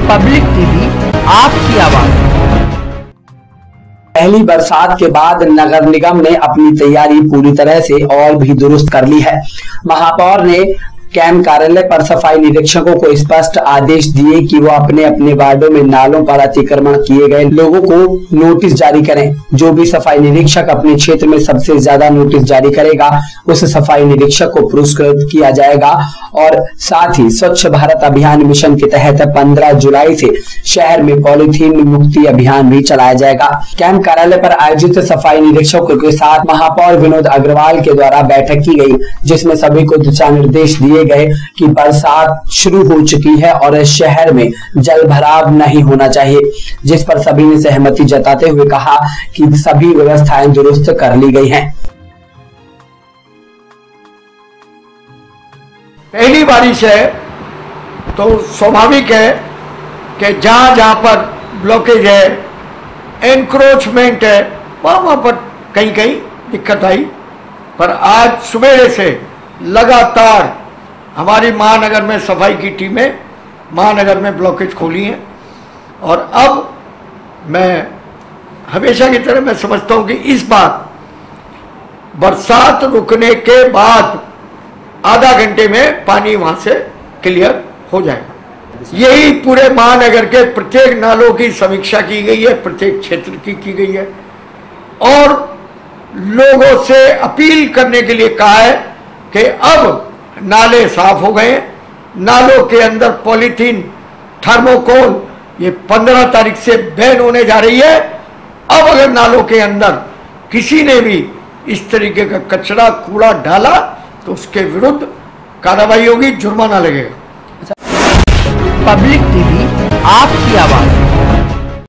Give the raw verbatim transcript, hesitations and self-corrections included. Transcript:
Public TV, आपकी आवाज। पहली बरसात के बाद नगर निगम ने अपनी तैयारी पूरी तरह से और भी दुरुस्त कर ली है। महापौर ने कैंप कार्यालय पर सफाई निरीक्षकों को स्पष्ट आदेश दिए कि वो अपने अपने वार्डों में नालों पर अतिक्रमण किए गए लोगों को नोटिस जारी करें। जो भी सफाई निरीक्षक अपने क्षेत्र में सबसे ज्यादा नोटिस जारी करेगा उस सफाई निरीक्षक को पुरस्कृत किया जाएगा। और साथ ही स्वच्छ भारत अभियान मिशन के तहत पंद्रह जुलाई से शहर में पॉलीथीन मुक्ति अभियान भी चलाया जाएगा। कैंप कार्यालय पर आयोजित सफाई निरीक्षकों के साथ महापौर विनोद अग्रवाल के द्वारा बैठक की गई, जिसमें सभी को दिशा निर्देश दिए गए कि बरसात शुरू हो चुकी है और शहर में जल भराव नहीं होना चाहिए, जिस पर सभी ने सहमति जताते हुए कहा कि सभी व्यवस्थाएं दुरुस्त कर ली गई हैं। पहली बारिश है तो स्वाभाविक है कि जहां जहां पर ब्लॉकेज है, एनक्रोचमेंट है, वहां वहां पर कहीं कहीं दिक्कत आई। पर आज सुबह से लगातार हमारी महानगर में सफाई की टीमें महानगर में ब्लॉकेज खोली हैं। और अब मैं हमेशा की तरह मैं समझता हूं कि इस बार बरसात रुकने के बाद आधा घंटे में पानी वहां से क्लियर हो जाएगा। यही पूरे महानगर के प्रत्येक नालों की समीक्षा की गई है, प्रत्येक क्षेत्र की की गई है और लोगों से अपील करने के लिए कहा है कि अब नाले साफ हो गए। नालों के अंदर पॉलीथीन, थर्मोकोल ये पंद्रह तारीख से बैन होने जा रही है। अब अगर नालों के अंदर किसी ने भी इस तरीके का कचरा कूड़ा डाला तो उसके विरुद्ध कार्रवाई होगी, जुर्माना लगेगा। पब्लिक टीवी, आपकी आवाज।